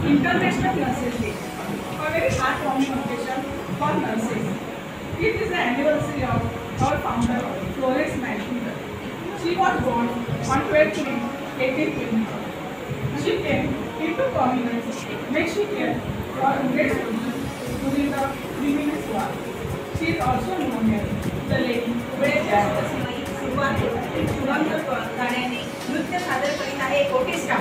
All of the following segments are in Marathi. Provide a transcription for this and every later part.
International Nurses Day, a very heartwarming occasion for nurses. It is the anniversary of our founder, Florence Nightingale. She was born on 12th May 1820. She came into prominence when she cared for wounded soldiers during the Women's War. She is also known as the Lady Where सुरुवात सुगंध गाण्याने नृत्य सादर करीत आहे कोटेस्टा.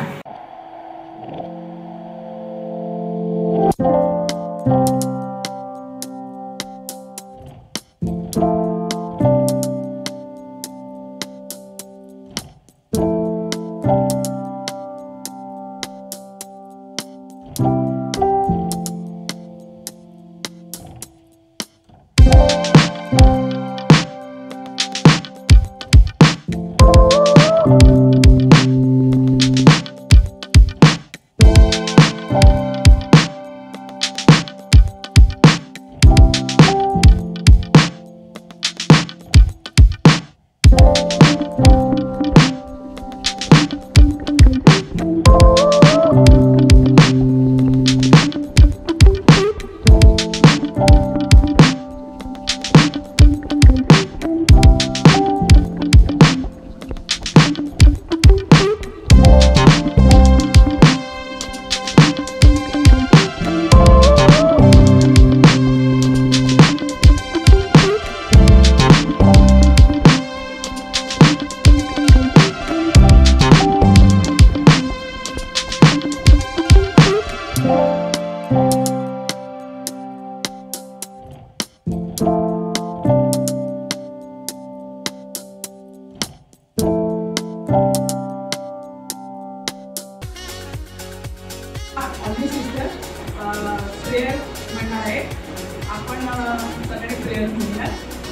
प्रेयर म्हणणार आहे. आपण सगळे प्रेयर म्हणूया.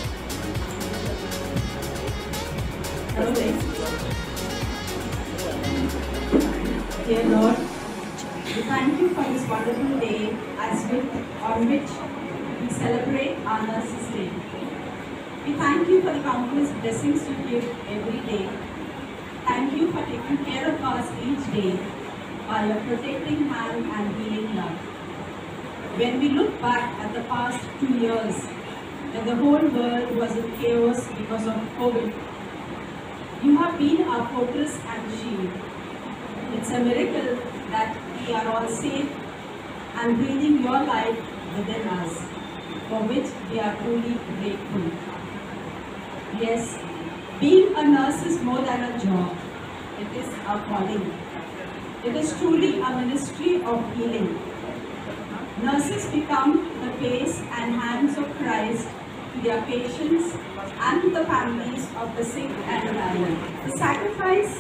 Dear Lord, we thank you for this wonderful day on which we celebrate our Nurses Day. We thank you for the countless blessings you give every day. Thank you for taking care of us each day by your protecting hand and healing love. When we look back at the past 2 years, when the whole world was in chaos because of COVID, you have been our fortress and shield. It's a miracle that we are all safe and breathing your life within us, for which we are truly grateful. Yes, being a nurse is more than a job. It is a calling. It is truly a ministry of healing. Nurses become the face and hands of Christ to their patients and to the families of the sick and dying. The sacrifice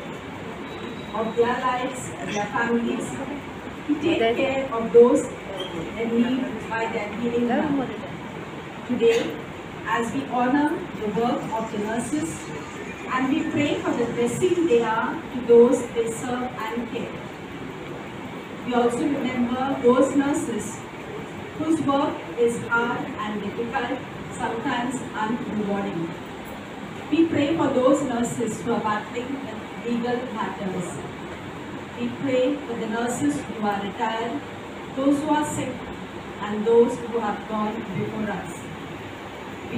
of their lives and their families to take care of those in need by their healing love. Today, as we honor the work of the nurses and we pray for the blessing they are to those they serve and care, we also remember those nurses whose work is hard and difficult, sometimes unrewarding. We pray for those nurses who are battling with legal matters. We pray for the nurses who are retired, those who are sick, and those who have gone before us. We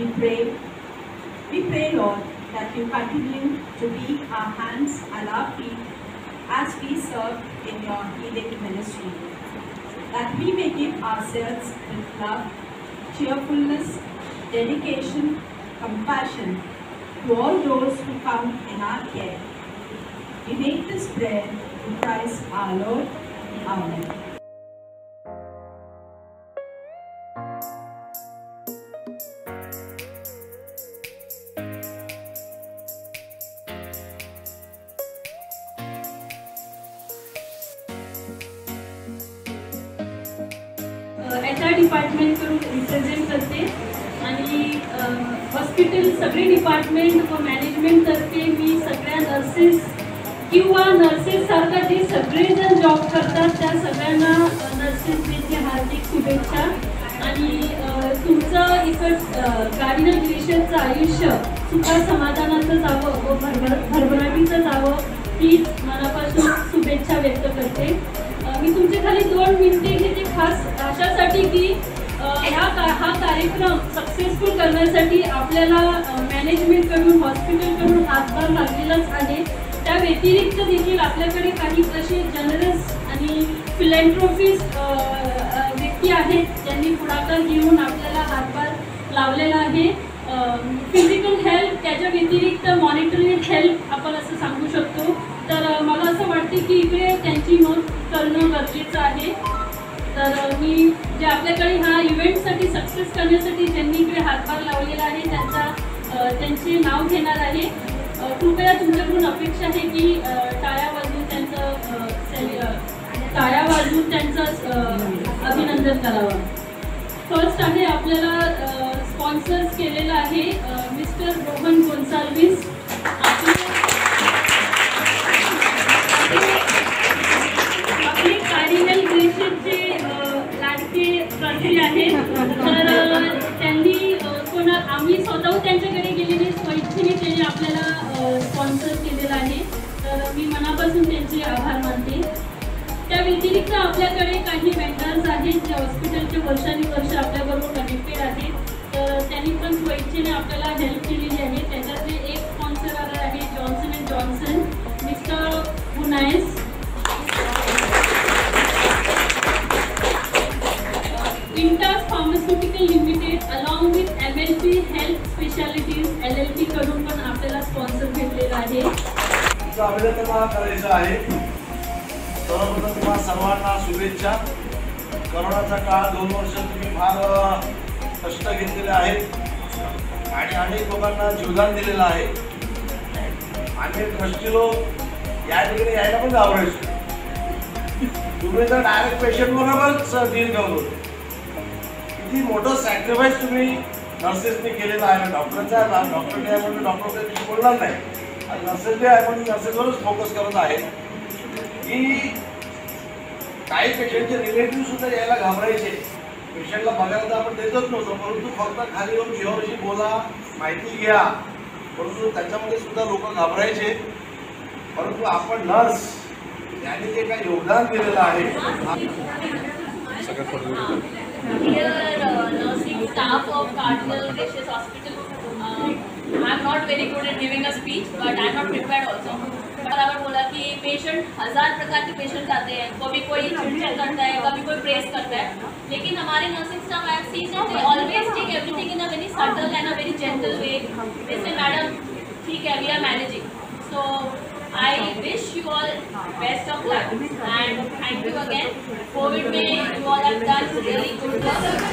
pray, Lord, that you continue to be our hands and our feet as we serve in your healing ministry, that we may give ourselves with love, cheerfulness, dedication, compassion to all those who come in our care. We make this prayer in Christ our Lord. Amen. HR department करून रिप्रेझेंट करते आणि हॉस्पिटल सगळे डिपार्टमेंट व मॅनेजमेंट तर्फे मी सगळ्या नर्सेस किंवा नर्सेस सारखा जे सगळेजण जॉब करतात त्या सगळ्यांना नर्सेस डेची हार्दिक शुभेच्छा. आणि तुमचं इकडं गाडीनं गिरीशचं आयुष्य सुखा समाधानाचं जावं व भरभराटीचं जावं ही मनापासून शुभेच्छा व्यक्त करते. मी तुमच्या खाली वाटते की हा कार्यक्रम सक्सेसफुल करण्यासाठी आपल्याला मॅनेजमेंटकडून हॉस्पिटलकडून हातभार लागलेलाच आहे. त्या व्यतिरिक्त देखील आपल्याकडे काही असे जनरस आणि फिलॅन्थ्रोपिस्ट व्यक्ती आहेत ज्यांनी पुढाकार घेऊन आपल्याला हातभार लावलेला आहे. फिजिकल हेल्थ त्याच्या व्यतिरिक्त मॉनिटरिंग हेल्थ आपण असं सांगू शकतो. तर मला असं वाटते की इकडे त्यांची नोंद करणं गरजेचं आहे. तर मी जे आपल्याकडे ह्या इव्हेंटसाठी सक्सेस करण्यासाठी ज्यांनी इकडे हातभार लावलेला आहे त्यांचे नाव घेणार आहे. कृपया तुमच्याकडून अपेक्षा आहे की टाळ्या वाजवून त्यांचं अभिनंदन करावं. फर्स्ट आहे आपल्याला स्पॉन्सर्स केलेलं आहे मिस्टर रोहन गोन्साल्विस. आपले कार्डिनल ग्रेशियसचे लाडके ट्रस्टी आहेत. तर त्यांनी आम्ही स्वतः त्यांच्याकडे गेलेले स्वइच्छेने त्यांनी आपल्याला स्पॉन्सर केलेलं आहे. तर मी मनापासून त्यांचे आभार मानते. त्या व्यतिरिक्त आपल्याकडे काही वेंडर्स आहेत जे हॉस्पिटलचे वर्षानुवर्ष आपल्याबरोबर कनेक्टेड आहेत. तर त्यांनी पण स्वइच्छेने आपल्याला हेल्प केलेली आहे. त्याच्यातले एक स्पॉन्सर आहे जॉन्सन अँड जॉन्सन मिस्टर हुनायस. Intas pharmaceutical limited along with MLP health specialities LLP कडून पण आपल्याला स्पॉन्सर भेटलेला आहे. अभिनंदन करायचं आहे. सर्वप्रथम तुम्हाला सर्वांना शुभेच्छा. करोनाचा काळ 2 वर्ष तुम्ही फार कष्ट घेतलेले आहेत आणि अनेक लोकांना जीवदान दिलेलं आहे. अनेक ट्रस्टी लोक या ठिकाणी यायला पण घाबरायचे. तुम्ही तर डायरेक्ट पेशंटबरोबरच डील करत होते. किती मोठं सॅक्रिफाईस तुम्ही नर्सेसने केलेलं आहे. डॉक्टरचा डॉक्टर डे आहे म्हणून डॉक्टर बोलणार नाही. आणि नर्सेस डे आहे म्हणून नर्सेसवरच फोकस करत आहे की काही पेशंटचे रिलेटिव्ह सुद्धा यायला घाबरायचे. पेशंटला बघायला तर आपण देतच नव्हतो, परंतु फक्त खाली येऊन जीवावरशी बोला, माहिती घ्या. परंतु त्याच्यामध्ये सुद्धा लोक घाबरायचे. परंतु आपण नर्स यांनी जे काही योगदान दिलेलं आहे. Nursing staff of Cardinal Gracious Hospital. I'm not very good at giving a speech, but I'm not prepared also. बराबर बोला कि पेशेंट 1000 प्रकार के पेशेंट आते हैं. कभी कोई चिड़चिड़ करता है, कभी कोई प्रेस करता है. लेकिन हमारे nursing staff I have seen that they always take everything in a very subtle and a very gentle way. They say madam ठीक है, we are managing. So I wish you all best of luck and thank you again. COVID में you all have done really good work.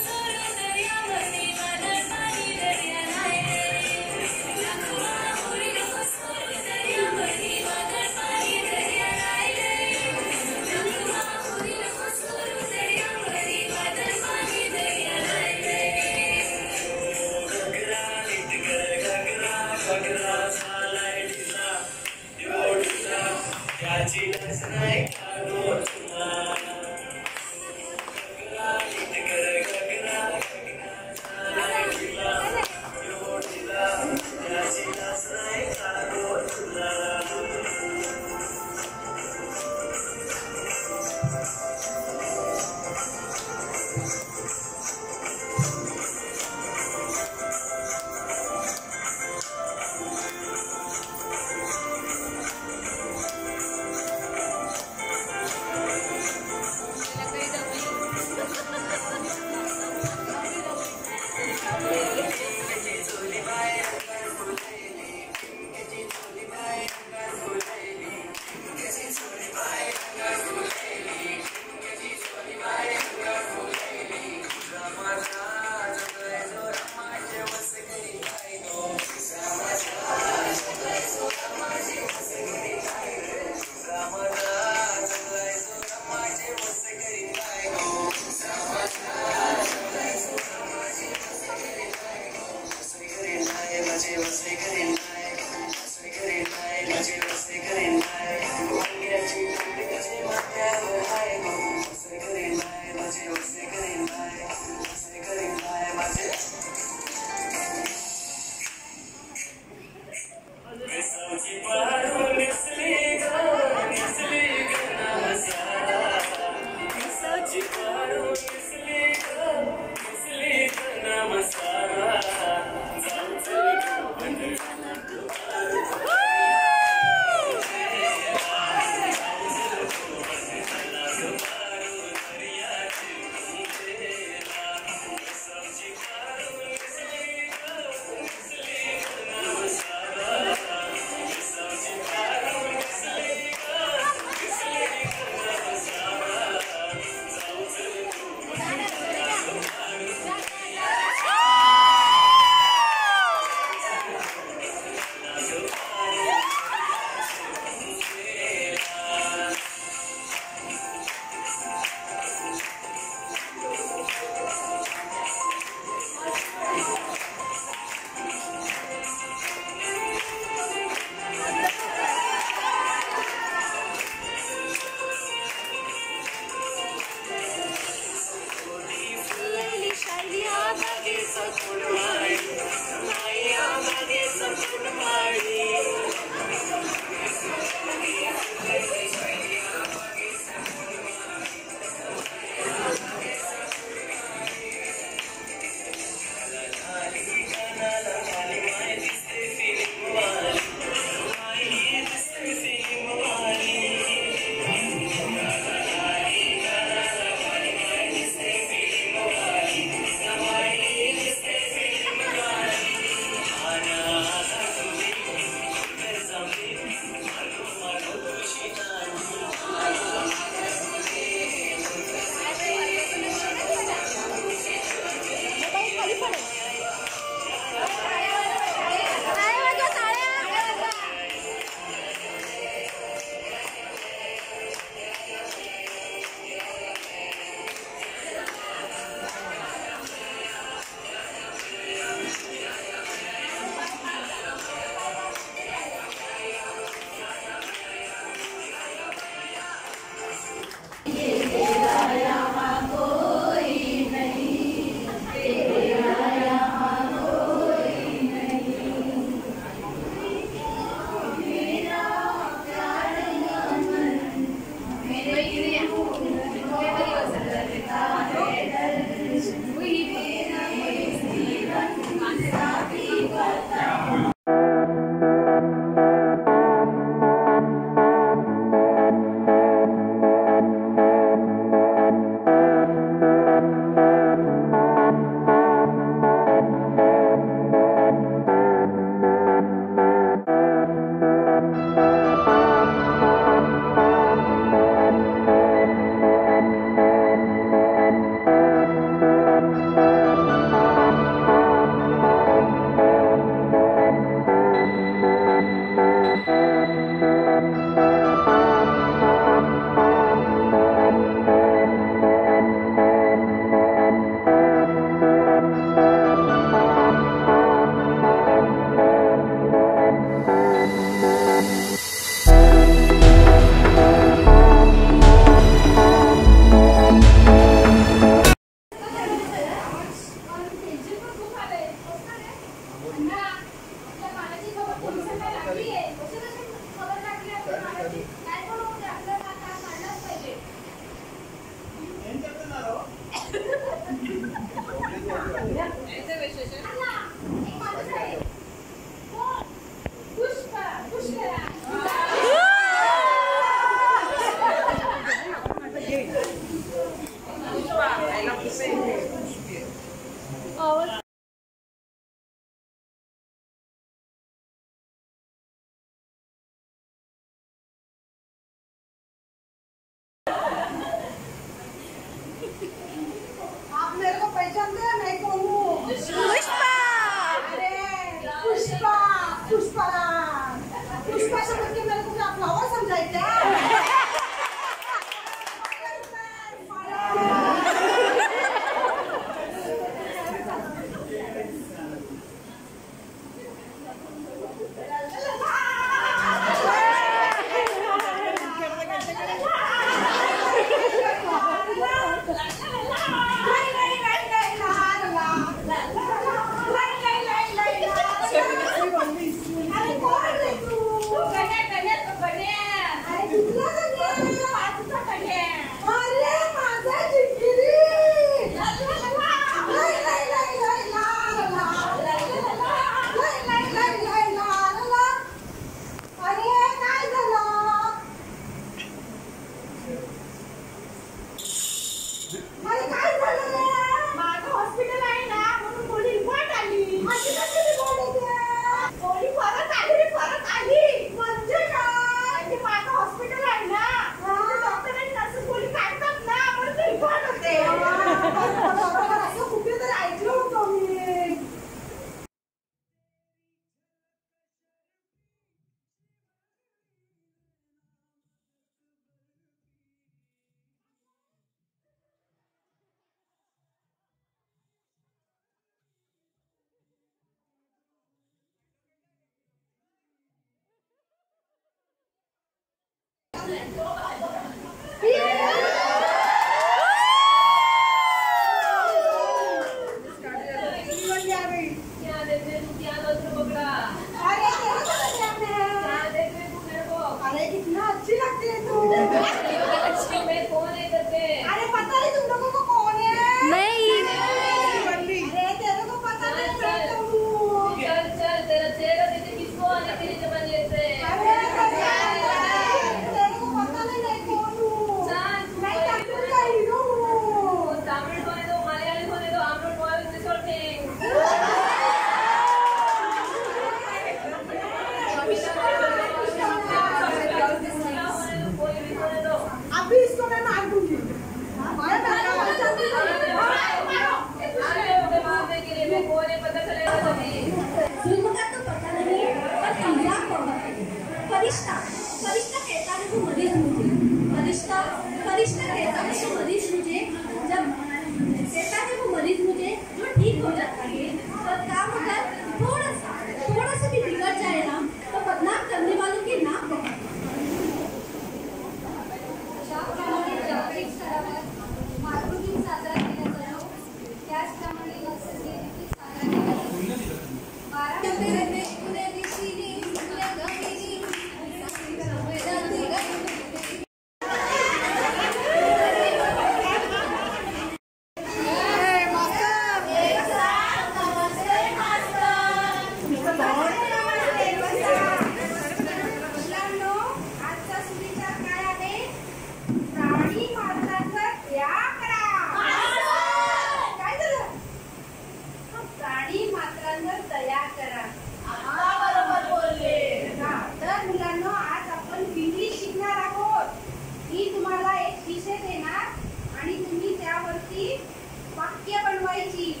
लावायची.